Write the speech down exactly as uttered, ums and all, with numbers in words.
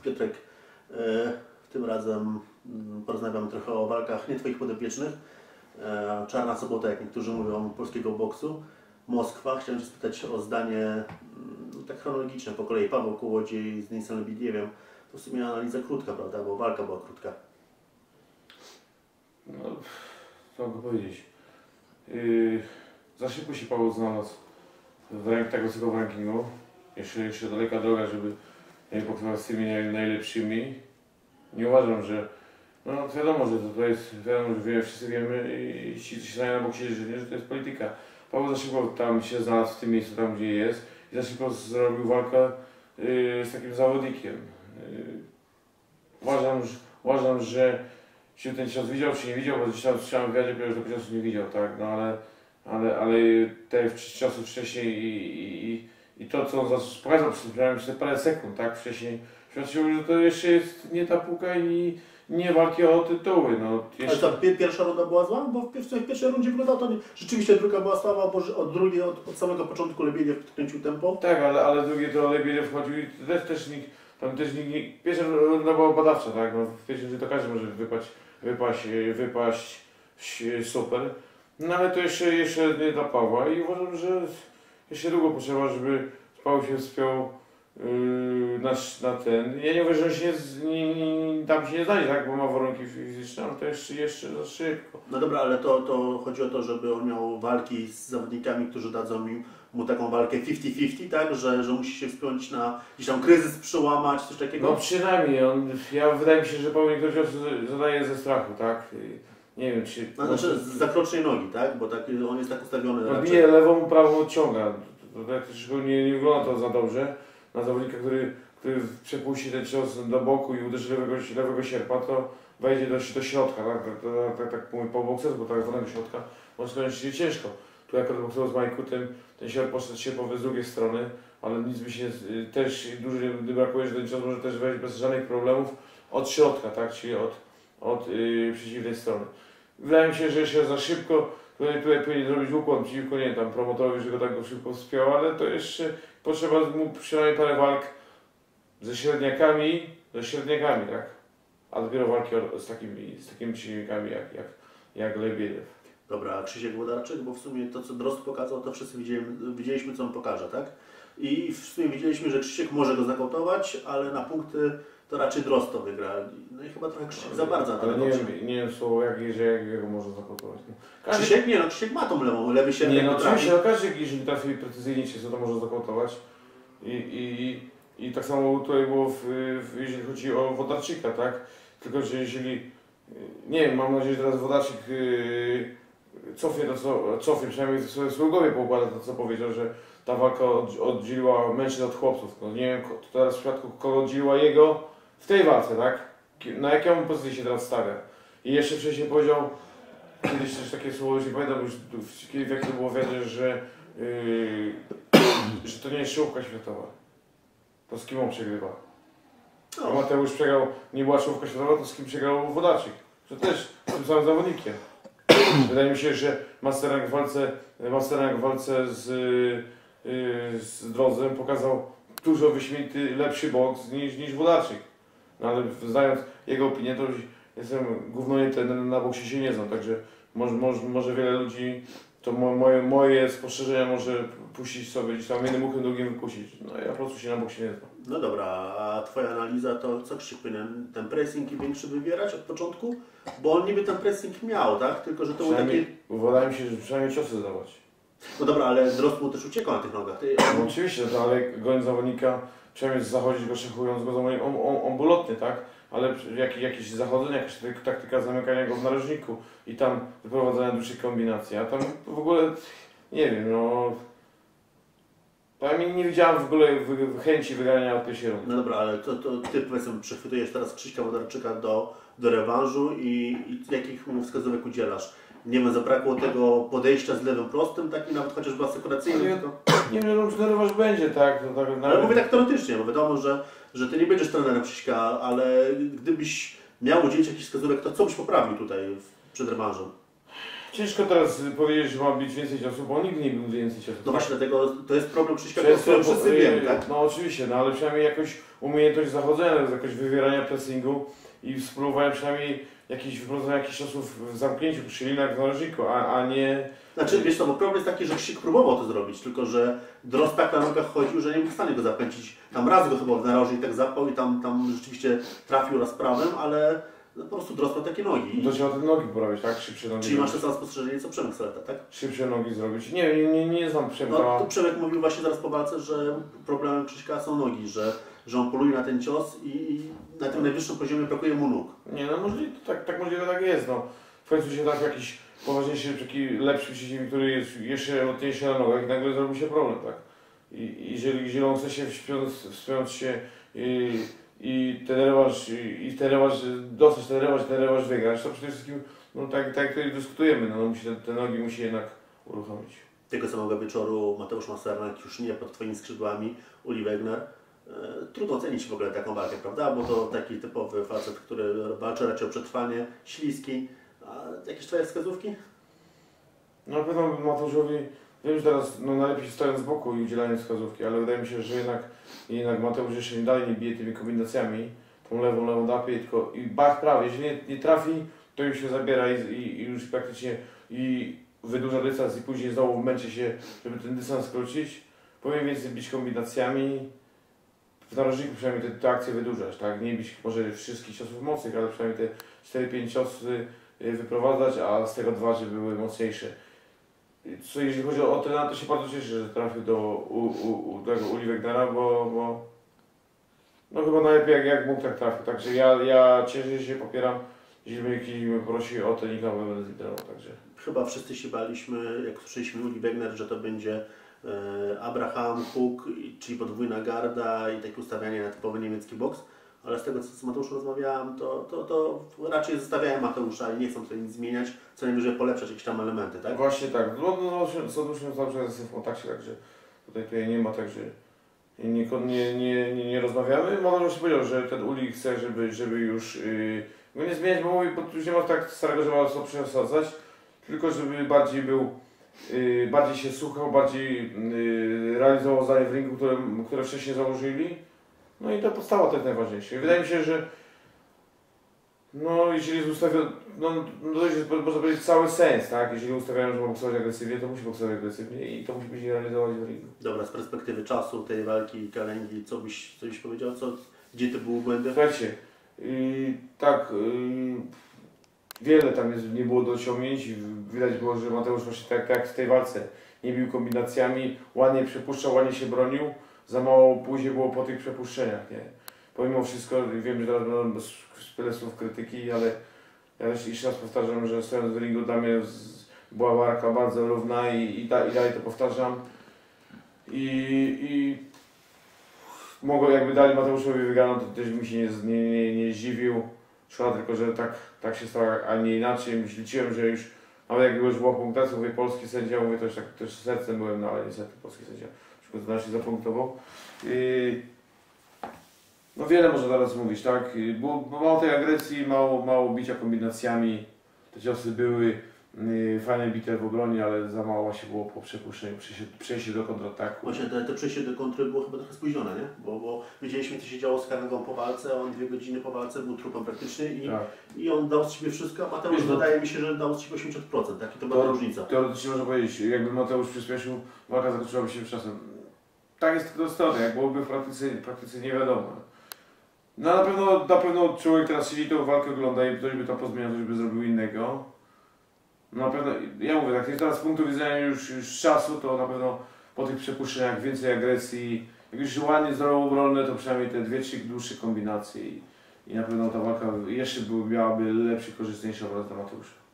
Piotrek, tym razem porozmawiamy trochę o walkach nie Twoich podopiecznych. Czarna sobota, jak niektórzy mówią, polskiego boksu. Moskwa. Chciałem Cię spytać o zdanie tak chronologiczne, po kolei. Paweł Kołodziej z Denisem Lebiediewem. To w sumie analiza krótka, prawda? Bo walka była krótka. No, co mogę powiedzieć? Yy, za szybko się Paweł znalazł w rank, tak wysokim rankingu. Jeszcze, jeszcze daleka droga, żeby boksować z tymi najlepszymi. Nie uważam, że... No wiadomo, że to, to jest... Wiadomo, że wie, wszyscy wiemy i ci, co się znają na boksie, że, że to jest polityka. Paweł za szybko tam się znalazł w tym miejscu, tam gdzie jest i za szybko zrobił walkę yy, z takim zawodnikiem. Yy, uważam, że, uważam, że czy ten cios widział, czy nie widział, bo gdzieś tam słyszałem w wywiadzie, że tego ciosu nie widział, tak, no ale, ale, ale te ciosy wcześniej i, i, i to, co on pokazał przez parę sekund, tak, wcześniej, świadczyło, że to jeszcze jest nie ta półka i nie walki o tytuły, no. Jeszcze... Ale ta pierwsza runda była zła? Bo w pierwszej, w pierwszej rundzie wyglądało to nie... Rzeczywiście druga była słaba, bo od drugiej, od, od samego początku Lebiediew kręcił tempo. Tak, ale, ale drugie to Lebiediew wchodził i też, też nikt, tam też nikt, nikt... Pierwsza runda była badawcza, tak, no w pierwszej rundzie to każdy może wypaść, wypaść, wypaść super. No ale to jeszcze, jeszcze nie dla Pawła i uważam, że jeszcze długo potrzeba, żeby Paweł się wspiął yy, na, na ten. Ja nie uważam, że się nie, nie, tam się nie znajdzie, tak, bo ma warunki fizyczne, ale to jeszcze, jeszcze za szybko. No dobra, ale to, to chodzi o to, żeby on miał walki z zawodnikami, którzy dadzą mu, mu taką walkę pięćdziesiąt pięćdziesiąt, tak? Że, że musi się wspiąć na gdzieś tam kryzys, przełamać, coś takiego? No przynajmniej, on, ja wydaje mi się, że Paweł niektóre ciosy zadaje ze strachu, tak? Nie wiem, czy... No, znaczy z zakrocznej nogi, tak? Bo tak, on jest tak ustawiony... No, bije lewą, prawą odciąga. To, to, to, nie, nie wygląda to za dobrze. Na zawodnika, który, który przepuści ten cios do boku i uderzy lewego, lewego sierpa, to wejdzie do, do środka, tak? Tak, tak, tak, tak mówi po bokserstwu, tak zwanego środka, może skończyć się ciężko. Tu jak boksował z Majku, ten, ten sierp poszedł sierpowy z drugiej strony, ale nic by się też dużo nie brakuje, że ten cios może też wejść bez żadnych problemów od środka, tak? Czyli od, od yy, przeciwnej strony. Wydaje mi się, że jeszcze za szybko tutaj, tutaj powinien zrobić ukłon przeciwko, nie tam promotorowi, że go tak go szybko wspiął, ale to jeszcze potrzeba mu przynajmniej parę walk ze średniakami, ze średniakami, tak? A dopiero walki z takimi, z takimi przeciwnikami jak, jak, jak Lebiediew. Dobra, a Krzysiek Włodarczyk, bo w sumie to, co Drozd pokazał, to wszyscy widzieliśmy, widzieliśmy, co on pokaże, tak? I w sumie widzieliśmy, że Krzysiek może go zakautować, ale na punkty to raczej Drozd to wygra. No i chyba trochę Krzysiek za bardzo. Ale nie wiem, nie wiem słowo, jak, że jak go może zakautować. No. Krzysiek? Nie no, Krzysiek ma tą lewą, lewy się. Nie no, oczywiście, no każdy, jeżeli trafi precyzyjnie się, to może zakautować. I, i, i tak samo tutaj było, w, w, jeżeli chodzi o Włodarczyka, tak? Tylko, że jeżeli, nie wiem, mam nadzieję, że teraz Włodarczyk yy, cofnie to, co, cofnie, przynajmniej sobie w swojej głowie poukłada to, co powiedział, że ta walka od, oddzieliła mężczyzn od chłopców. No nie wiem, teraz w przypadku kogo oddzieliła jego w tej walce, tak? Na jaką pozycję się teraz stawia? I jeszcze wcześniej powiedział, kiedyś też takie słowo, już nie pamiętam, już kiedy w jakim było wiedzę, że, yy, że to nie jest czołówka światowa. To z kim on przegrywa? A Mateusz przegrał, nie była czołówka światowa, to z kim przegrał Włodarczyk? To też z tym samym zawodnikiem. Wydaje mi się, że Masterrank w walce, Masterrank w walce z, yy, z Drozdem pokazał dużo wyśmienity, lepszy boks niż, niż Włodarczyk. No ale znając jego opinię, to już jestem głównie ten na boksie się nie znam, także może, może, może wiele ludzi to mo, moje, moje spostrzeżenia może puścić sobie gdzieś tam jednym uchem, drugim wypuścić. No ja po prostu się na boksie nie znam. No dobra, a Twoja analiza to co Krzysiek powinien ten pressing większy wywierać od początku? Bo on niby ten pressing miał, tak? Tylko że to był taki... Wydaje mi się, że przynajmniej ciosy zdawać. No dobra, ale Drozd mu też uciekał na tych nogach. Ty... No oczywiście, no, ale goniąc zawodnika, przynajmniej zachodzić go, szechując go, on, on, on był lotny, tak? Ale jak, jakieś zachodzenie, jakaś taktyka zamykania go w narożniku i tam wyprowadzania dłuższych kombinacji, a tam w ogóle, nie wiem, no... Ja nie widziałem w ogóle chęci wygrania od pierwszej rundy. No dobra, ale to, to Ty powiedzmy przechwytujesz teraz Krzyśka Włodarczyka do, do rewanżu i, i jakich mu wskazówek udzielasz? Nie wiem, zabrakło tego podejścia z lewym prostym, takim nawet chociażby asekuracyjnym. Nie, tylko... nie wiem, czy rewanż będzie, tak? To tak nawet... Ale mówię tak teoretycznie, bo wiadomo, że, że Ty nie będziesz trenerem Krzyśka, ale gdybyś miał udzielić jakichś wskazówek, to co byś poprawił tutaj przed rewanżem? Ciężko teraz powiedzieć, że ma być więcej ciosów, bo on nigdy nie był więcej ciosów. No właśnie, dlatego to jest problem Krzyśka, Często, którym wszyscy wiemy, tak? No oczywiście, no ale przynajmniej jakoś umiejętność zachodzenia, jakoś wywierania pressingu i spróbowałem przynajmniej jakiś, wyprowadzenia jakichś ciosów w zamknięciu przy linach w narożniku, a, a nie... Znaczy, wiesz co, bo problem jest taki, że Krzysiek próbował to zrobić, tylko że Drozd tak na nogach chodził, że nie był w stanie go zapędzić. Tam raz go chyba w narożnik tak zapał i tam, tam rzeczywiście trafił raz prawem, ale no, po prostu Drozd ma takie nogi. To trzeba te nogi poprawić, tak? Szybsze nogi. Czyli masz to samo spostrzeżenie co Przemek Saleta, tak? Szybsze nogi zrobić. Nie, nie, nie, nie znam Przemka. No, to Przemek mówił właśnie zaraz po walce, że problemem Krzyśka są nogi, że, że on poluje na ten cios i, i na tym najwyższym poziomie brakuje mu nóg. Nie, no możliwe, tak, tak możliwe tak jest, no. W końcu się trafi jakiś poważniejszy, taki lepszy przeciwnik, który jest jeszcze mocniejszy na nogach i nagle zrobi się problem, tak? I, i jeżeli, jeżeli on chce się wspiąć, wspiąć się i, i ten rewanż, i, i ten rewanż, dostać ten rewanż, ten rewanż wygrać, to przede wszystkim, no tak, tak jak tutaj dyskutujemy, no, no musi, te, te nogi musi jednak uruchomić. Tego samego wieczoru Mateusz Masternak już nie pod twoimi skrzydłami, Uli Wegner. E, trudno ocenić w ogóle taką walkę, prawda? Bo to taki typowy facet, który walczy raczej o przetrwanie, śliski. A jakieś twoje wskazówki? No na pewno Mateuszowi, wiem, że teraz no, najlepiej stojąc z boku i udzielając wskazówki, ale wydaje mi się, że jednak, jednak Mateusz jeszcze nie dalej nie bije tymi kombinacjami, tą lewą, lewą dapie, tylko i bach prawie, jeżeli nie, nie trafi, to już się zabiera i, i, i już praktycznie i wydłuża dystans i później znowu męczy się, żeby ten dystans skrócić. Powinien więcej bić kombinacjami, w narożniku przynajmniej te, te akcje wydłużać, tak? Nie bić może wszystkich ciosów mocnych, ale przynajmniej te cztery pięć ciosy wyprowadzać, a z tego dwa, żeby były mocniejsze. Co jeżeli chodzi o trenera, to się bardzo cieszę, że trafił do u, u, u tego Uli Wegnera, bo, bo no chyba najlepiej jak, jak mógł tak trafił. Także ja, ja cieszę się, popieram. Jeśli mnie jakiś mnie prosi o treninga, to będę z nim trenował, także. Chyba wszyscy się baliśmy, jak słyszeliśmy Uli Wegner, że to będzie e, Abraham, Hook, czyli podwójna garda i takie ustawianie na typowy niemiecki boks. Ale z tego, co z Mateuszem rozmawiałam, to, to, to raczej zostawiałem Mateusza i nie chcą tutaj nic zmieniać, co najwyżej polepszać jakieś tam elementy, tak? Właśnie tak. No, no, z Mateuszem cały czas jestem w kontakcie, także tutaj, tutaj nie ma, także nie, nie, nie, nie, nie rozmawiamy. Mateusz się powiedział, że ten Uli chce, żeby, żeby już yy, go nie zmieniać, bo mówi, bo już nie ma tak starego, że ma co przesadzać, tylko żeby bardziej był, yy, bardziej się słuchał, bardziej yy, realizował zdanie w ringu, które, które wcześniej założyli. No i ta podstawa to jest najważniejsze. I wydaje mi się, że no jeżeli jest ustawiony, no, no to jest, można powiedzieć, cały sens, tak? Jeżeli ustawiają, że ma boksować agresywnie, to musi boksować agresywnie i to musi być realizować w ringu. Dobra, z perspektywy czasu tej walki i kalęgi, co byś, co byś powiedział? Co, gdzie to były błędy? Słuchajcie, yy, tak, yy, wiele tam jest, nie było dociągnięć. Widać było, że Mateusz właśnie tak, tak jak w tej walce nie bił kombinacjami, ładnie przepuszczał, ładnie się bronił. Za mało później było po tych przepuszczeniach, nie? Pomimo wszystko, wiem, że teraz będą bez tyle słów krytyki, ale ja jeszcze raz powtarzam, że stojąc w ringu dla mnie z, była walka bardzo równa i, i, da, i dalej to powtarzam. I, i mogło, jakby dali Mateuszowi wygraną, to też bym się nie, nie, nie, nie zdziwił. Szkoda tylko, że tak, tak się stało, a nie inaczej. Liczyłem, że już, nawet jak już była punktacja, mówię, polski sędzia, mówię, to już tak też sercem byłem, no ale niestety polski sędzia to się zapunktował. Yy, no wiele można teraz mówić, tak? Bo, bo mało tej agresji, mało, mało bicia kombinacjami. Te ciosy były yy, fajne bite w obronie, ale za mało się było po przepuszczeniu, przejście, przejście do kontrataku. Właśnie te, te przejście do kontry było chyba trochę spóźnione, nie? Bo, bo wiedzieliśmy, co się działo z Karnegą po walce, on dwie godziny po walce był trupem praktycznie i, Tak. i on dał z siebie wszystko, a Mateusz Wiesz, no, wydaje mi się, że dał z siebie osiemdziesiąt procent, tak? I to była To- różnica. Teoretycznie można powiedzieć, jakby Mateusz przyspieszył, walka zakończyłaby się czasem. Tak jest to strony, jak byłoby w praktyce, praktyce nie wiadomo. No na pewno, na pewno człowiek teraz siedzi tą walkę ogląda i ktoś by to pozmieniał, ktoś by zrobił innego. No na pewno, ja mówię tak, teraz z punktu widzenia już, już czasu, to na pewno po tych przepuszczeniach więcej agresji, jak już ładnie zdrowo obronne, to przynajmniej te dwie, trzy dłuższe kombinacje i, i na pewno ta walka jeszcze by, miałaby lepszy, korzystniejszy obraz dla Mateusza.